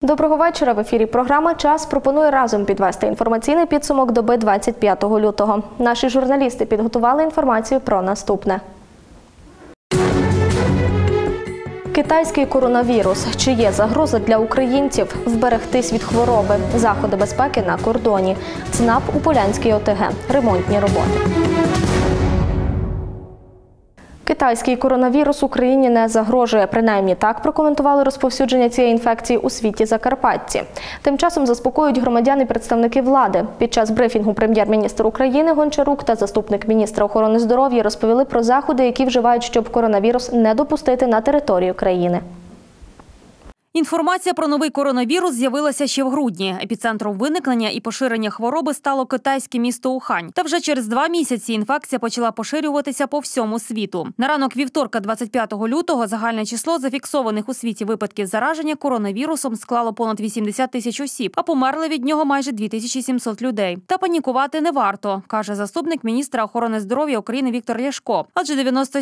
Доброго вечора. В ефірі програма «Час» пропонує разом підвести інформаційний підсумок доби 25 лютого. Наші журналісти підготували інформацію про наступне. Китайський коронавірус. Чи є загроза для українців? Вберегтись від хвороби. Заходи безпеки на кордоні. ЦНАП у Полянській ОТГ. Ремонтні роботи. Китайський коронавірус Україні не загрожує. Принаймні так прокоментували розповсюдження цієї інфекції у світі Закарпатті. Тим часом заспокоюють громадян і представники влади. Під час брифінгу прем'єр-міністр України Гончарук та заступник міністра охорони здоров'я розповіли про заходи, які вживають, щоб коронавірус не допустити на територію країни. Інформація про новий коронавірус з'явилася ще в грудні. Епіцентром виникнення і поширення хвороби стало китайське місто Ухань. Та вже через 2 місяці інфекція почала поширюватися по всьому світу. На ранок вівторка, 25 лютого, загальне число зафіксованих у світі випадків зараження коронавірусом склало понад 80 тисяч осіб, а померли від нього майже 2700 людей. Та панікувати не варто, каже заступник міністра охорони здоров'я України Віктор Ляшко. Адже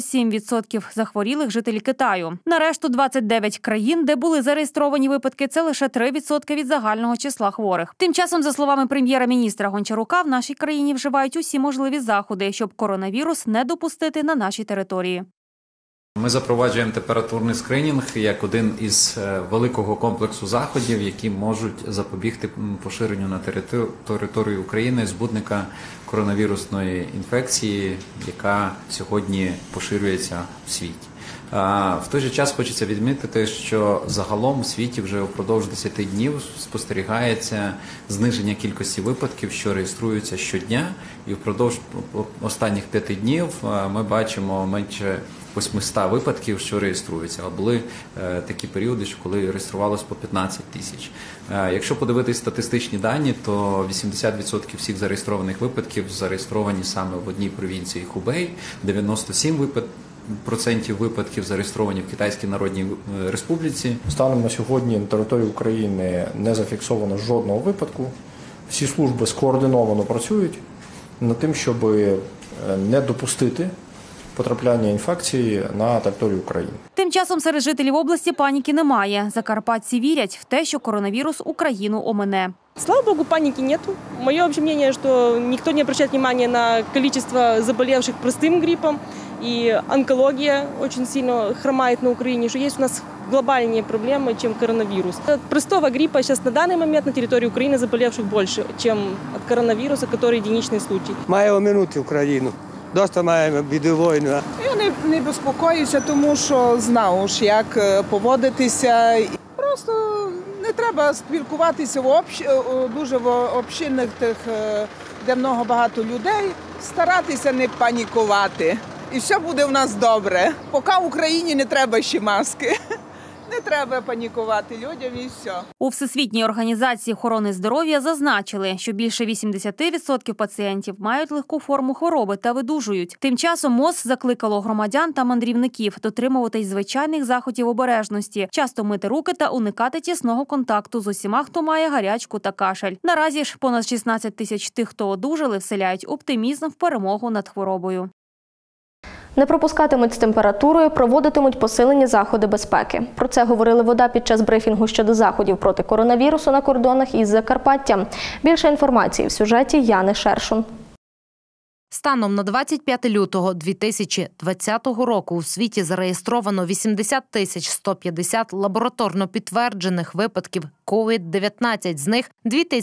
97% захворілих жителі Китаю. На решту 29 країн, де були зареєстровані випадки, це лише 3% від загального числа хворих. Тим часом, за словами прем'єра-міністра Гончарука, в нашій країні вживають усі можливі заходи, щоб коронавірус не допустити на нашій території. Ми запроваджуємо температурний скринінг як один із великого комплексу заходів, які можуть запобігти поширенню на території України збудника коронавірусної інфекції, яка сьогодні поширюється в світі. В той же час хочеться відмітити, що загалом у світі вже впродовж 10 днів спостерігається зниження кількості випадків, що реєструються щодня. І впродовж останніх 5 днів ми бачимо менше 800 випадків, що реєструються. А були такі періоди, коли реєструвалось по 15 тисяч. Якщо подивитись статистичні дані, то 80% всіх зареєстрованих випадків зареєстровані саме в одній провінції Хубей, 97% випадків зареєстровані в Китайській Народній Республіці. Станом на сьогодні на території України не зафіксовано жодного випадку. Всі служби скоординовано працюють над тим, щоб не допустити потрапляння інфекції на територію України. Тим часом серед жителів області паніки немає. Закарпатці вірять в те, що коронавірус Україну омине. Слава богу, паники нету. Мое общее мнение, что никто не обращает внимания на количество заболевших простым гриппом. И онкология очень сильно хромает на Украине, что есть у нас глобальнее проблемы, чем коронавирус. От простого гриппа сейчас на данный момент на территории Украины заболевших больше, чем от коронавируса, который единичный случай. Має оминути Україну. Досить маємо біди війни. Я не безпокоюся, тому що знаю, як поводитися. Просто не треба спілкуватися в дуже общинних тих, де багато людей, старатися не панікувати. І все буде в нас добре. Поки в Україні не треба ще маски. Не треба панікувати людям і все. У Всесвітній організації охорони здоров'я зазначили, що більше 80% пацієнтів мають легку форму хвороби та видужують. Тим часом МОЗ закликало громадян та мандрівників дотримуватись звичайних заходів обережності, часто мити руки та уникати тісного контакту з усіма, хто має гарячку та кашель. Наразі ж понад 16 тисяч тих, хто одужали, вселяють оптимізм в перемогу над хворобою. Не пропускатимуть з температурою, проводитимуть посилені заходи безпеки. Про це говорили в ОДА під час брифінгу щодо заходів проти коронавірусу на кордонах із Закарпаттям. Більше інформації в сюжеті Яни Шершун. Станом на 25 лютого 2020 року у світі зареєстровано 80 150 лабораторно підтверджених випадків COVID-19, з них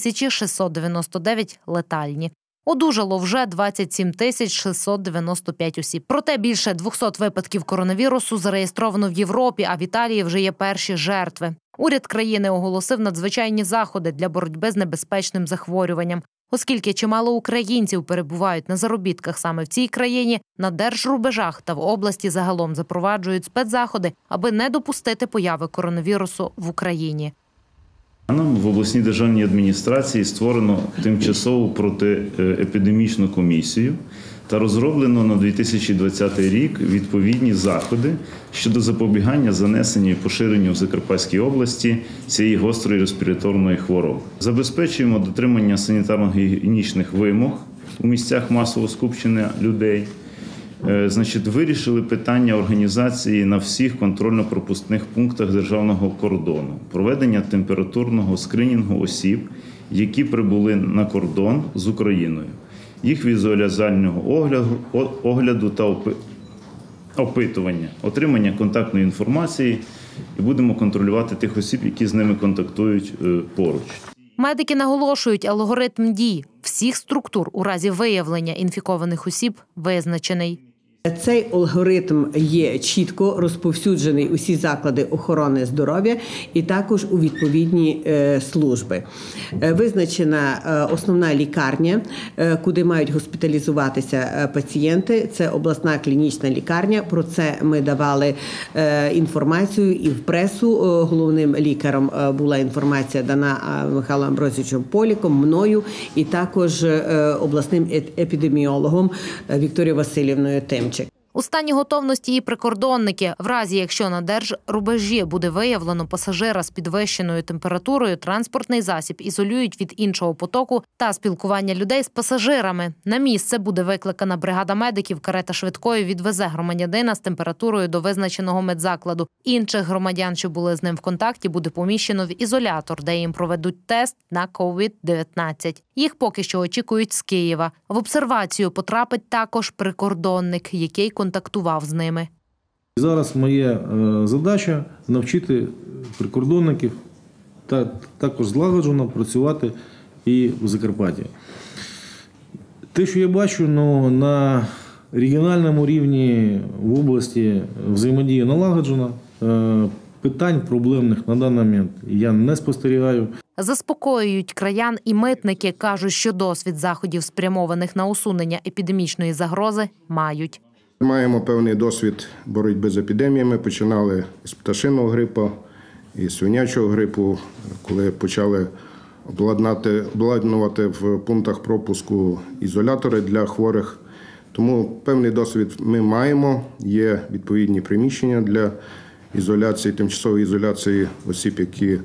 2699 летальні. Одужало вже 27 695 осіб. Проте більше 200 випадків коронавірусу зареєстровано в Європі, а в Італії вже є перші жертви. Уряд країни оголосив надзвичайні заходи для боротьби з небезпечним захворюванням. Оскільки чимало українців перебувають на заробітках саме в цій країні, на держрубежах та в області загалом запроваджують спецзаходи, аби не допустити появи коронавірусу в Україні. В обласній державній адміністрації створено тимчасову протиепідемічну комісію та розроблено на 2020 рік відповідні заходи щодо запобігання занесенню і поширенню в Закарпатській області цієї гострої респіраторної хвороби. Забезпечуємо дотримання санітарно-гігієнічних вимог у місцях масового скупчення людей. вирішили питання організації на всіх контрольно-пропускних пунктах державного кордону, проведення температурного скринінгу осіб, які прибули на кордон з Україною, їх візуалізального огляду та опитування, отримання контактної інформації, і будемо контролювати тих осіб, які з ними контактують поруч. Медики наголошують, алгоритм дій всіх структур у разі виявлення інфікованих осіб визначений. Цей алгоритм є чітко розповсюджений у всі заклади охорони здоров'я і також у відповідні служби. Визначена основна лікарня, куди мають госпіталізуватися пацієнти. Це обласна клінічна лікарня. Про це ми давали інформацію і в пресу. Головним лікарем була інформація дана Михайлом Амбросійовичем Поліком, мною і також обласним епідеміологом Вікторією Васильівною Тимчик. У стані готовності і прикордонники. В разі, якщо на держрубежі буде виявлено пасажира з підвищеною температурою, транспортний засіб ізолюють від іншого потоку та спілкування людей з пасажирами. На місце буде викликана бригада медиків, карета швидкої відвезе громадянина з температурою до визначеного медзакладу. Інших громадян, що були з ним в контакті, буде поміщено в ізолятор, де їм проведуть тест на COVID-19. Їх поки що очікують з Києва. В обсервацію потрапить також прикордонник, який контактував з ними. Зараз моя задача – навчити прикордонників також злагоджено працювати і в Закарпатті. Те, що я бачу, на регіональному рівні в області взаємодія налагоджена, питань проблемних на даний момент я не спостерігаю. Заспокоюють краян і митники, кажуть, що досвід заходів, спрямованих на усунення епідемічної загрози, мають. Маємо певний досвід боротьби з епідеміями. Починали з пташиного грипу і свинячого грипу, коли почали обладнувати в пунктах пропуску ізолятори для хворих. Тому певний досвід ми маємо. Є відповідні приміщення для ізоляції, тимчасової ізоляції осіб, які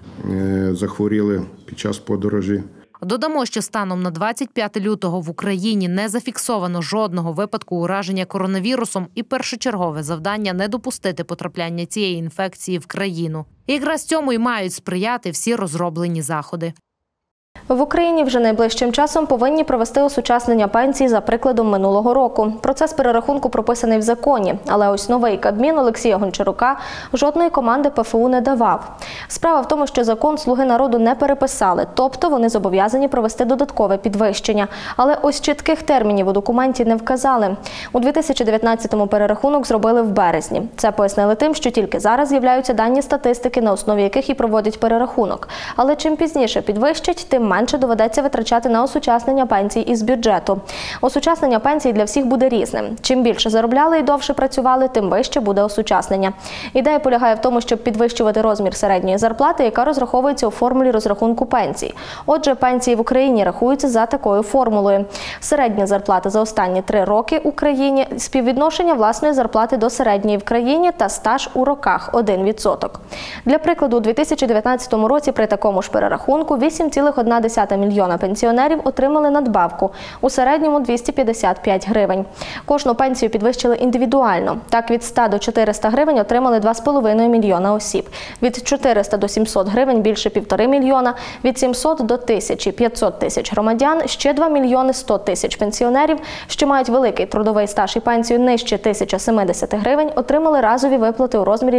захворіли під час подорожі. Додамо, що станом на 25 лютого в Україні не зафіксовано жодного випадку ураження коронавірусом і першочергове завдання – не допустити потрапляння цієї інфекції в країну. І якраз цьому й мають сприяти всі розроблені заходи. В Україні вже найближчим часом повинні провести осучаснення пенсій за прикладом минулого року. Процес перерахунку прописаний в законі, але ось новий Кабмін Олексія Гончарука жодної команди ПФУ не давав. Справа в тому, що закон «Слуги народу» не переписали, тобто вони зобов'язані провести додаткове підвищення. Але ось чітких термінів у документі не вказали. У 2019-му перерахунок зробили в березні. Це пояснили тим, що тільки зараз з'являються дані статистики, на основі яких і проводять перерахунок. Але чим пізніше підвищать, тим менше доведеться витрачати на осучаснення пенсій із бюджету. Осучаснення пенсій для всіх буде різним. Чим більше заробляли і довше працювали, тим вище буде осучаснення. Ідея полягає в тому, щоб підвищувати розмір середньої зарплати, яка розраховується у формулі розрахунку пенсій. Отже, пенсії в Україні рахуються за такою формулою. Середня зарплата за останні 3 роки в Україні, співвідношення власної зарплати до середньої в країні та стаж у роках – 1%. Для прикладу, у 2019 році при такому ж перерахунку 8,1 мільйона пенсіонерів отримали надбавку, у середньому 255 гривень. Кожну пенсію підвищили індивідуально. Так, від 100 до 400 гривень отримали 2,5 мільйона осіб. Від 400 до 700 гривень – більше 1,5 мільйона. Від 700 до 1000 – 500 тисяч громадян. Ще 2 мільйони 100 тисяч пенсіонерів, що мають великий трудовий стаж і пенсію нижче 1070 гривень, отримали разові виплати у розмірі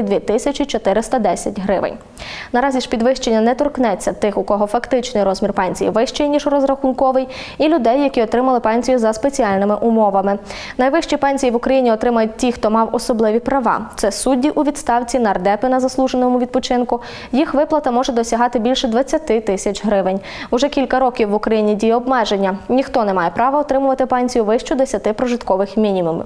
2410 гривень. Наразі ж підвищення не торкнеться тих, у кого фактичний розмір пенсії вищий, ніж розрахунковий, і людей, які отримали пенсію за спеціальними умовами. Найвищі пенсії в Україні отримають ті, хто мав особливі права. Це судді у відставці, нардепи на заслуженому відпочинку. Їх виплата може досягати більше 20 тисяч гривень. Уже кілька років в Україні діє обмеження. Ніхто не має права отримувати пенсію вищу 10 прожиткових мінімумів.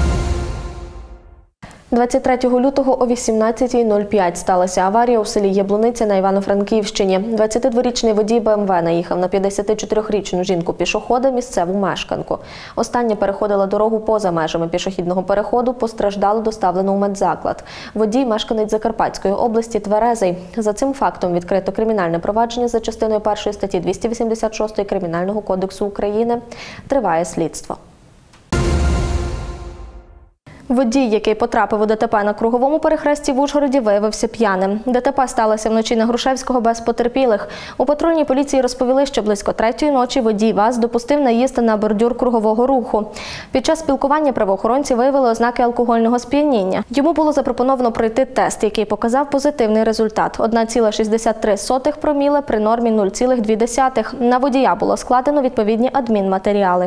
23 лютого о 18:05 сталася аварія у селі Яблуниця на Івано-Франківщині. 22-річний водій БМВ наїхав на 54-річну жінку-пішохода, місцеву мешканку. Остання переходила дорогу поза межами пішохідного переходу, постраждалу доставлено у медзаклад. Водій – мешканець Закарпатської області, тверезий. За цим фактом відкрито кримінальне провадження за частиною 1 статті 286 Кримінального кодексу України. Триває слідство. Водій, який потрапив у ДТП на круговому перехресті в Ужгороді, виявився п'яним. ДТП сталося вночі на Грушевського без потерпілих. У патрульній поліції розповіли, що близько 3-ї ночі водій ВАЗ допустив наїзд на бордюр кругового руху. Під час спілкування правоохоронці виявили ознаки алкогольного сп'яніння. Йому було запропоновано пройти тест, який показав позитивний результат – 1,63 проміле при нормі 0,2. На водія було складено відповідні адмінматеріали.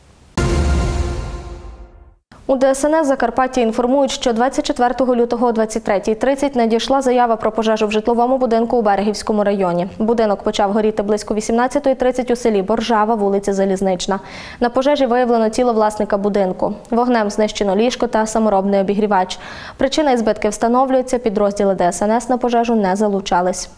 У ДСНС Закарпаття інформують, що 24 лютого о 23:30 надійшла заява про пожежу в житловому будинку у Берегівському районі. Будинок почав горіти близько 18:30 у селі Боржава, вулиця Залізнична. На пожежі виявлено тіло власника будинку. Вогнем знищено ліжко та саморобний обігрівач. Причина і збитки встановлюються, підрозділи ДСНС на пожежу не залучались.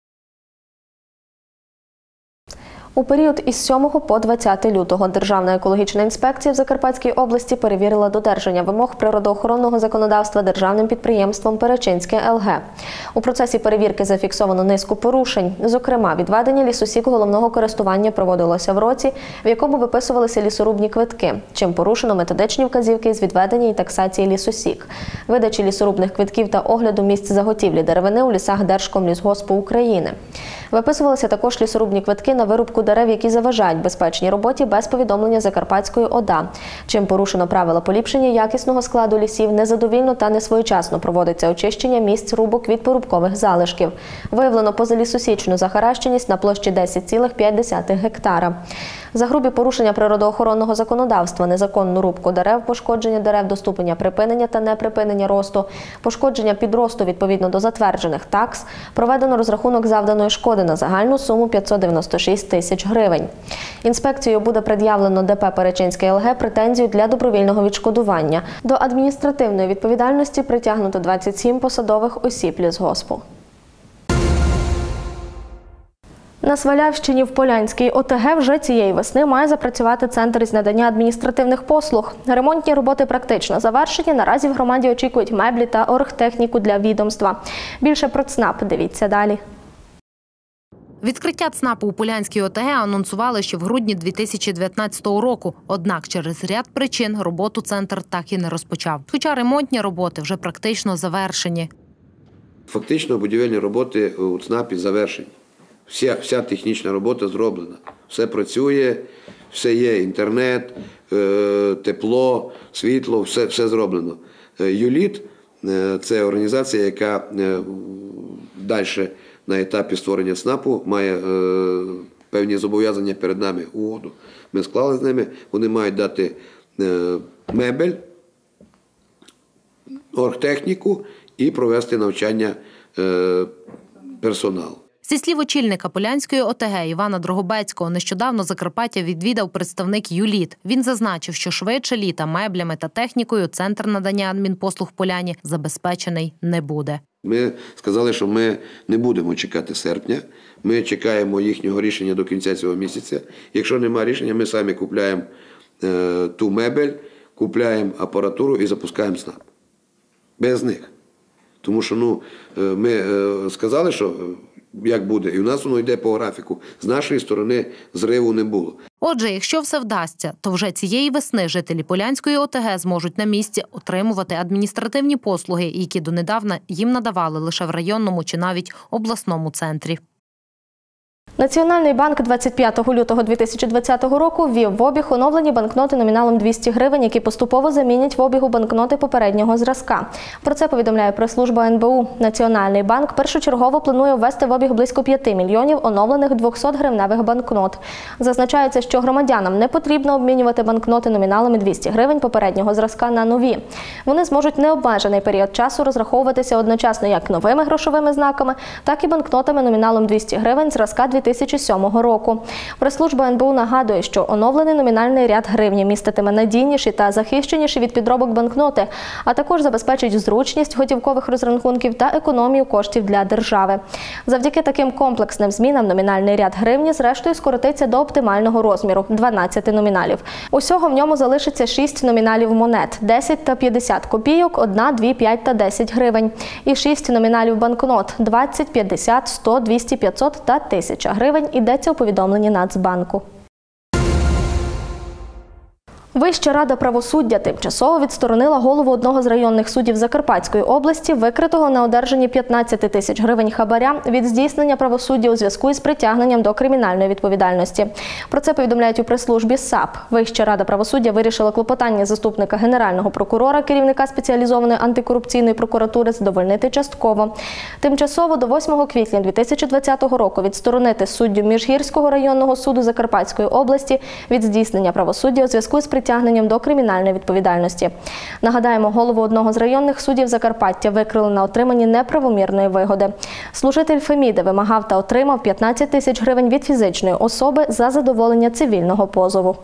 У період із 7 по 20 лютого Державна екологічна інспекція в Закарпатській області перевірила додержання вимог природоохоронного законодавства державним підприємством «Перечинське ЛГ». У процесі перевірки зафіксовано низку порушень. Зокрема, відведення лісосік головного користування проводилося в році, в якому виписувалися лісорубні квитки, чим порушено методичні вказівки з відведення і таксації лісосік, видачі лісорубних квитків та огляду місць заготівлі деревини у лісах Держкомлісгоспу України. Виписувалися також лісорубні квитки на вирубку дерев, які заважають безпечній роботі без повідомлення Закарпатської ОДА, чим порушено правила поліпшення якісного складу лісів, незадовільно та несвоєчасно проводиться очищення місць рубок від порубкових залишків. Виявлено позалісосічну захаращеність на площі 10,5 гектара. За грубі порушення природоохоронного законодавства, незаконну рубку дерев, пошкодження дерев до ступеня припинення та неприпинення росту, пошкодження підросту відповідно до затверджених такс, проведено розрахунок завданої шкоди на загальну суму 596 тисяч гривень. Інспекцією буде пред'явлено ДП «Перечинське ЛГ» претензію для добровільного відшкодування. До адміністративної відповідальності притягнуто 27 посадових осіб лісгоспу. На Свалявщині в Полянській ОТГ вже цієї весни має запрацювати центр з надання адміністративних послуг. Ремонтні роботи практично завершені. Наразі в громаді очікують меблі та оргтехніку для відомства. Більше про ЦНАП дивіться далі. Відкриття ЦНАПу у Полянській ОТГ анонсували ще в грудні 2019 року. Однак через ряд причин роботу центр так і не розпочав. Хоча ремонтні роботи вже практично Фактично будівельні роботи у ЦНАПі завершені. Вся технічна робота зроблена. Все працює, все є, інтернет, тепло, світло, все зроблено. ЮЛІТ – це організація, яка далі на етапі створення ЦНАПу має певні зобов'язання перед нами, угоду. Ми склали з ними, вони мають дати мебель, оргтехніку і провести навчання персоналу. Зі слів очільника Полянської ОТГ Івана Дрогобецького, нещодавно Закарпаття відвідав представник ЮЛІТ. Він зазначив, що швидше літа меблями та технікою центр надання адмінпослуг в Поляні забезпечений не буде. Ми сказали, що ми не будемо чекати серпня, ми чекаємо їхнього рішення до кінця цього місяця. Якщо немає рішення, ми самі купляємо ту мебель, купляємо апаратуру і запускаємо ЦНАП. Без них. Тому що ми сказали, що як буде, і у нас воно йде по графіку. З нашої сторони зриву не було. Отже, якщо все вдасться, то вже цієї весни жителі Полянської ОТГ зможуть на місці отримувати адміністративні послуги, які донедавна їм надавали лише в районному чи навіть обласному центрі. Національний банк 25 лютого 2020 року ввів в обіг оновлені банкноти номіналом 200 гривень, які поступово замінять в обігу банкноти попереднього зразка. Про це повідомляє прес-служба НБУ. Національний банк першочергово планує ввести в обіг близько 5 мільйонів оновлених 200-гривневих банкнот. Зазначається, що громадянам не потрібно обмінювати банкноти номіналами 200 гривень попереднього зразка на нові. Вони зможуть необмежений період часу розраховуватися одночасно як новими грошовими знаками, так і банкнотами номіналом 200 гривень зразка 2007 року. Прес-служба НБУ нагадує, що оновлений номінальний ряд гривні міститиме надійніші та захищеніші від підробок банкноти, а також забезпечить зручність готівкових розрахунків та економію коштів для держави. Завдяки таким комплексним змінам номінальний ряд гривні зрештою скоротиться до оптимального розміру – 12 номіналів. Усього в ньому залишиться 6 номіналів монет – 10 та 50 копійок, 1, 2, 5 та 10 гривень. І 6 номіналів банкнот – 20, 50, 100, 200, 500 та 1000 гривень, йдеться у повідомленні Нацбанку. Вища рада правосуддя тимчасово відсторонила голову одного з районних судів Закарпатської області, викритого на одержанні 15 тисяч гривень хабаря від здійснення правосуддя у зв'язку із притягненням до кримінальної відповідальності. Про це повідомляють у прес-службі САП. Вища рада правосуддя вирішила клопотання заступника генерального прокурора, керівника спеціалізованої антикорупційної прокуратури задовольнити частково. Тимчасово до 8 квітня 2020 року відсторонити суддю Міжгірського районного суду Закарпатської області від здійснення правосуддя у зв'язку з притягненням до кримінальної відповідальності. Нагадаємо, голову одного з районних судів Закарпаття викрили на отриманні неправомірної вигоди. Служитель Феміди вимагав та отримав 15 тисяч гривень від фізичної особи за задоволення цивільного позову.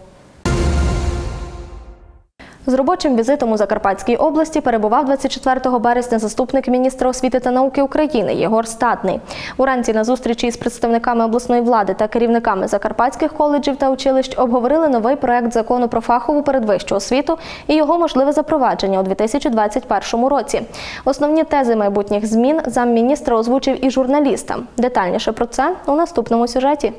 З робочим візитом у Закарпатській області перебував 24 березня заступник міністра освіти та науки України Єгор Статний. Уранці на зустрічі із представниками обласної влади та керівниками закарпатських коледжів та училищ обговорили новий проект закону про фахову передвищу освіту і його можливе запровадження у 2021 році. Основні тези майбутніх змін замміністра озвучив і журналістам. Детальніше про це у наступному сюжеті.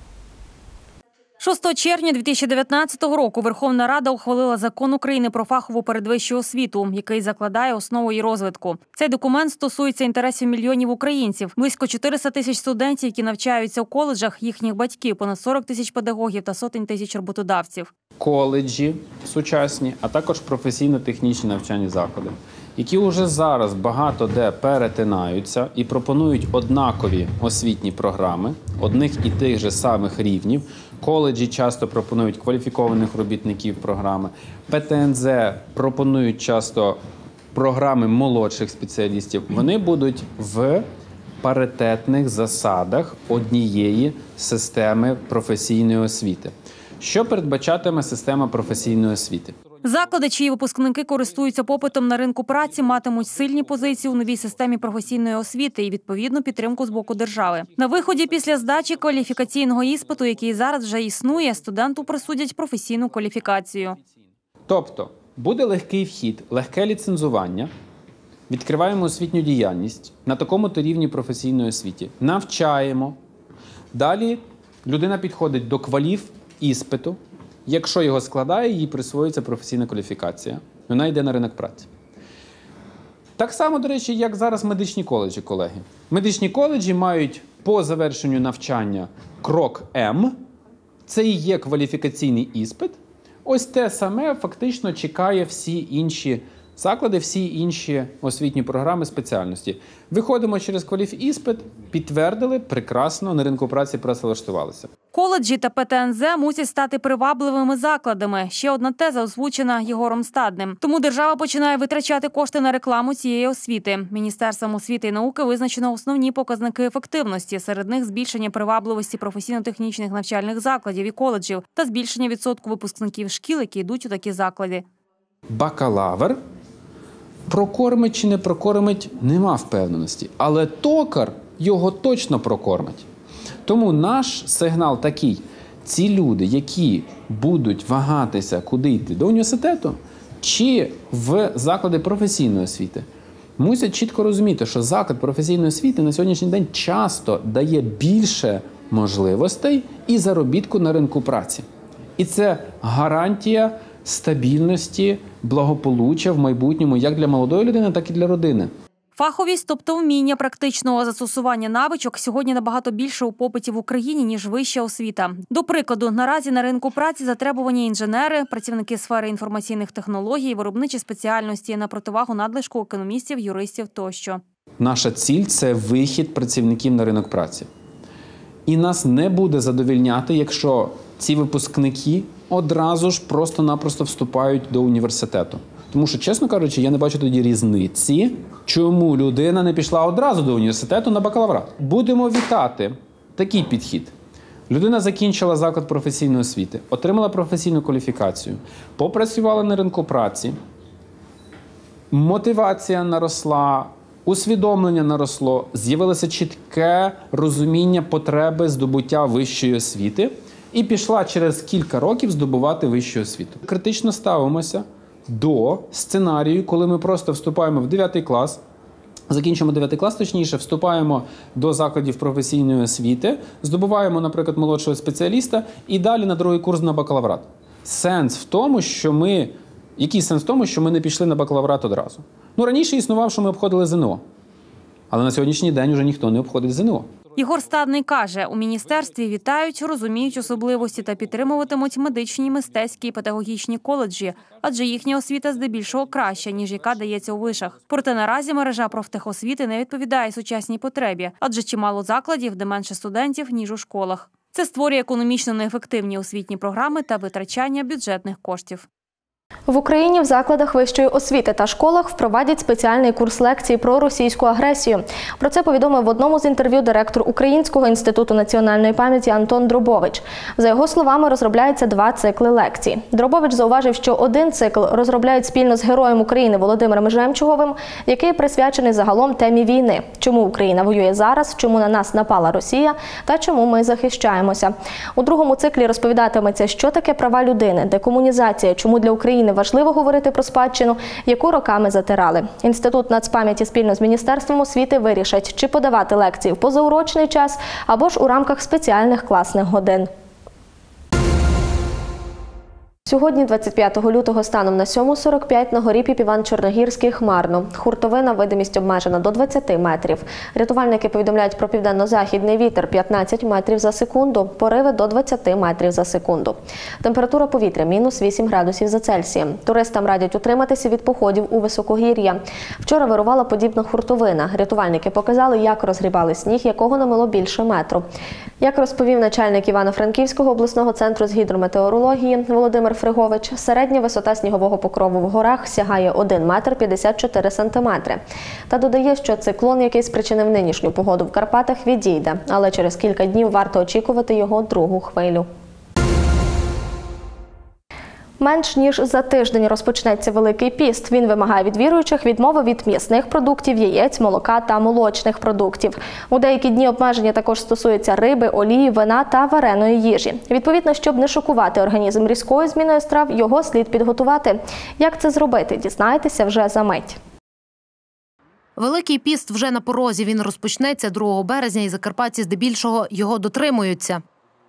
6 червня 2019 року Верховна Рада ухвалила Закон України про фахову передвищу освіту, який закладає основу її розвитку. Цей документ стосується інтересів мільйонів українців, близько 400 тисяч студентів, які навчаються у коледжах, їхніх батьків, понад 40 тисяч педагогів та сотень тисяч роботодавців. Коледжі сучасні, а також професійно-технічні навчальні заклади, які вже зараз багато де перетинаються і пропонують однакові освітні програми, одних і тих же самих рівнів. Коледжі часто пропонують кваліфікованих робітників програми. ПТНЗ пропонують часто програми молодших спеціалістів. Вони будуть в паритетних засадах однієї системи професійної освіти. Що передбачатиме система професійної освіти? Заклади, чиї випускники користуються попитом на ринку праці, матимуть сильні позиції у новій системі професійної освіти і відповідну підтримку з боку держави. На виході після здачі кваліфікаційного іспиту, який зараз вже існує, студенту присудять професійну кваліфікацію. Тобто буде легкий вхід, легке ліцензування, відкриваємо освітню діяльність на такому-то рівні професійної освіти, навчаємо. Далі людина підходить до кваліфіспиту. Якщо його складає, їй присвоюється професійна кваліфікація. Вона йде на ринок праці. Так само, до речі, як зараз медичні коледжі, колеги. Медичні коледжі мають по завершенню навчання крок М. Це і є кваліфікаційний іспит. Ось те саме фактично чекає всі інші заклади, всі інші освітні програми спеціальності. Виходимо через кваліфіспит, підтвердили, прекрасно, на ринку праці працевлаштувалися. Коледжі та ПТНЗ мусять стати привабливими закладами. Ще одна теза озвучена Єгором Статним. Тому держава починає витрачати кошти на рекламу цієї освіти. Міністерством освіти і науки визначено основні показники ефективності. Серед них збільшення привабливості професійно-технічних навчальних закладів і коледжів та збільшення відсотку випускників шкіл, які йдуть у такі заклади. Бакалавр прокормить чи не прокормить, нема впевненості. Але токар його точно прокормить. Тому наш сигнал такий. Ці люди, які будуть вагатися, куди йти, до університету чи в заклади професійної освіти, мусять чітко розуміти, що заклад професійної освіти на сьогоднішній день часто дає більше можливостей і заробітку на ринку праці. І це гарантія стабільності, благополуччя в майбутньому як для молодої людини, так і для родини. Фаховість, тобто вміння практичного застосування навичок, сьогодні набагато більше у попиті в Україні, ніж вища освіта. До прикладу, наразі на ринку праці затребувані інженери, працівники сфери інформаційних технологій, виробничі спеціальності на противагу надлишку економістів, юристів тощо. Наша ціль – це вихід працівників на ринок праці. І нас не буде задовольняти, якщо ці випускники одразу ж просто-напросто вступають до університету. Тому що, чесно кажучи, я не бачу тоді різниці, чому людина не пішла одразу до університету на бакалаврат. Будемо вітати такий підхід. Людина закінчила заклад професійної освіти, отримала професійну кваліфікацію, попрацювала на ринку праці, мотивація наросла, усвідомлення наросло, з'явилося чітке розуміння потреби здобуття вищої освіти і пішла через кілька років здобувати вищу освіту. Критично ставимося до сценарію, коли ми просто вступаємо в 9 клас, закінчимо 9 клас, точніше, вступаємо до закладів професійної освіти, здобуваємо, наприклад, молодшого спеціаліста і далі на другий курс на бакалаврат. сенс в тому, що ми... Який сенс в тому, що ми не пішли на бакалаврат одразу? Ну, раніше існував, що ми обходили ЗНО. Але на сьогоднішній день вже ніхто не обходить ЗНО. Ігор Стадний каже, у міністерстві вітають, розуміють особливості та підтримуватимуть медичні, мистецькі і педагогічні коледжі, адже їхня освіта здебільшого краща, ніж яка дається у вишах. Проте наразі мережа профтехосвіти не відповідає сучасній потребі, адже чимало закладів, де менше студентів, ніж у школах. Це створює економічно неефективні освітні програми та витрачання бюджетних коштів. В Україні в закладах вищої освіти та школах впровадять спеціальний курс лекцій про російську агресію. Про це повідомив в одному з інтерв'ю директор Українського інституту національної пам'яті Антон Дробович. За його словами, розробляються 2 цикли лекцій. Дробович зауважив, що один цикл розробляють спільно з героєм України Володимиром Жемчуговим, який присвячений загалом темі війни. Чому Україна воює зараз, чому на нас напала Росія та чому ми захищаємося. У другому циклі розповідатиметься, що таке права людини, декомунізація, чому для України важливо говорити про спадщину, яку роками затирали. Інститут нацпам'яті спільно з Міністерством освіти вирішать, чи подавати лекції в позаурочний час або ж у рамках спеціальних класних годин. Сьогодні, 25 лютого, станом на 7:45 на горі Піпіван-Чорногірський хмарно. Хуртовина, видимість обмежена до 20 метрів. Рятувальники повідомляють про південно-західний вітер 15 метрів за секунду, пориви до 20 метрів за секунду. Температура повітря – мінус 8 градусів за Цельсієм. Туристам радять утриматися від походів у високогір'я. Вчора вирувала подібна хуртовина. Рятувальники показали, як розгрібали сніг, якого намило більше метру. Як розповів начальник Івано-Франківського обласного центру з гідрометеорології Володимир Фригович, середня висота снігового покрову в горах сягає 1 метр 54 сантиметри. Та додає, що циклон, який спричинив нинішню погоду в Карпатах, відійде, але через кілька днів варто очікувати його другу хвилю. Менш ніж за тиждень розпочнеться Великий піст. Він вимагає від віруючих відмови від м'ясних продуктів, яєць, молока та молочних продуктів. У деякі дні обмеження також стосуються риби, олії, вина та вареної їжі. Відповідно, щоб не шокувати організм різкою зміною страв, його слід підготувати. Як це зробити, дізнаєтеся вже за мить. Великий піст вже на порозі. Він розпочнеться 2 березня і закарпатці здебільшого його дотримуються.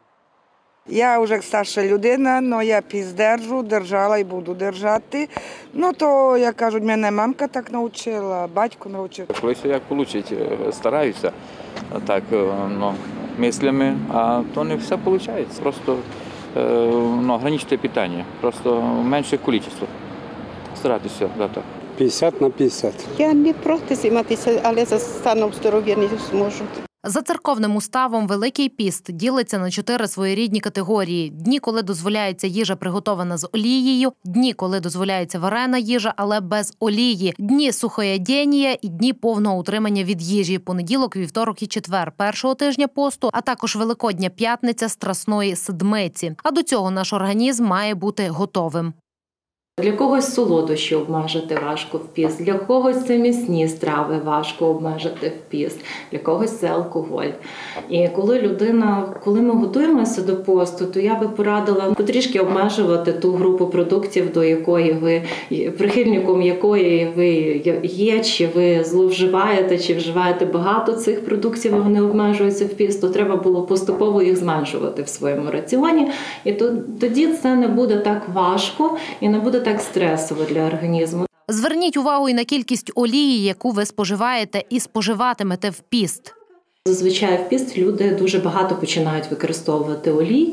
Я вже старша людина, але я піст держу, держала і буду держати. Ну то, як кажуть, мене мамка так навчила, батько навчив. Колись як вийде, стараюся так, мислями, а то не все виходить. Просто ограничити питання, просто менше кількість. Старатися, так. 50 на 50. Я не проти займатися, але за станом здоров'я не зможу. За церковним уставом Великий піст ділиться на 4 своєрідні категорії. Дні, коли дозволяється їжа, приготована з олією, дні, коли дозволяється варена їжа, але без олії, дні сухоядєнія і дні повного утримання від їжі, понеділок, вівторок і четвер першого тижня посту, а також Великодня п'ятниця Страсної седмиці. А до цього наш організм має бути готовим. Для когось солодощі обмежити важко в піст, для когось це м'ясні страви важко обмежити в піст, для когось це алкоголь. І коли ми готуємося до посту, то я би порадила потрішки обмежувати ту групу продуктів, до якої ви, прихильником якої ви є, чи ви зловживаєте, чи вживаєте багато цих продуктів, і вони обмежуються в піст, то треба було поступово їх зменшувати в своєму раціоні. І тоді це не буде так важко і не буде так стресово для організму. Зверніть увагу і на кількість олії, яку ви споживаєте і споживатимете в піст. Зазвичай в піст люди дуже багато починають використовувати олій.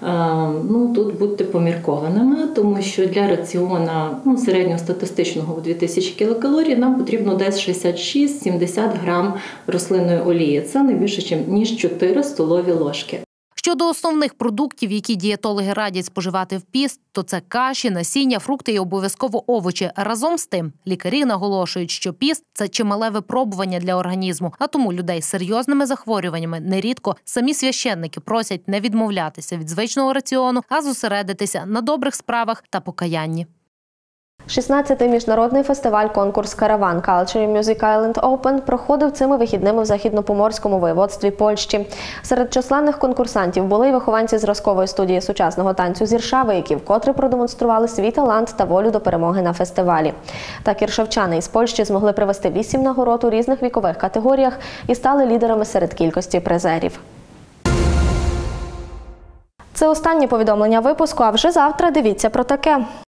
Тут будьте поміркованими, тому що для раціона середньостатистичного в 2000 кілокалорій нам потрібно десь 66-70 грам рослинної олії. Це не більше, ніж 4 столові ложки. Щодо основних продуктів, які дієтологи радять споживати в піст, то це каші, насіння, фрукти і обов'язково овочі. Разом з тим, лікарі наголошують, що піст – це чимале випробування для організму, а тому людей з серйозними захворюваннями нерідко самі священники просять не відмовлятися від звичного раціону, а зосередитися на добрих справах та покаянні. 16-й міжнародний фестиваль-конкурс «Караван Culture Music Island Open» проходив цими вихідними в Західнопоморському воєводстві Польщі. Серед численних конкурсантів були й вихованці зразкової студії сучасного танцю з Іршави, які вкотре продемонстрували свій талант та волю до перемоги на фестивалі. Так іршавчани із Польщі змогли привезти 8 нагород у різних вікових категоріях і стали лідерами серед кількості призерів. Це останнє повідомлення випуску, а вже завтра дивіться про таке.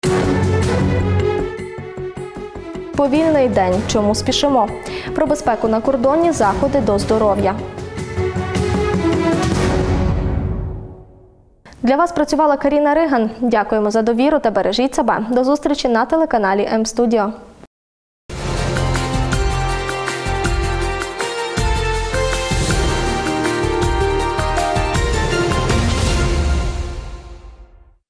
Повільний день. Чому спішимо? Про безпеку на кордоні, заходи до здоров'я. Для вас працювала Каріна Риган. Дякуємо за довіру та бережіть себе. До зустрічі на телеканалі М-Студіо.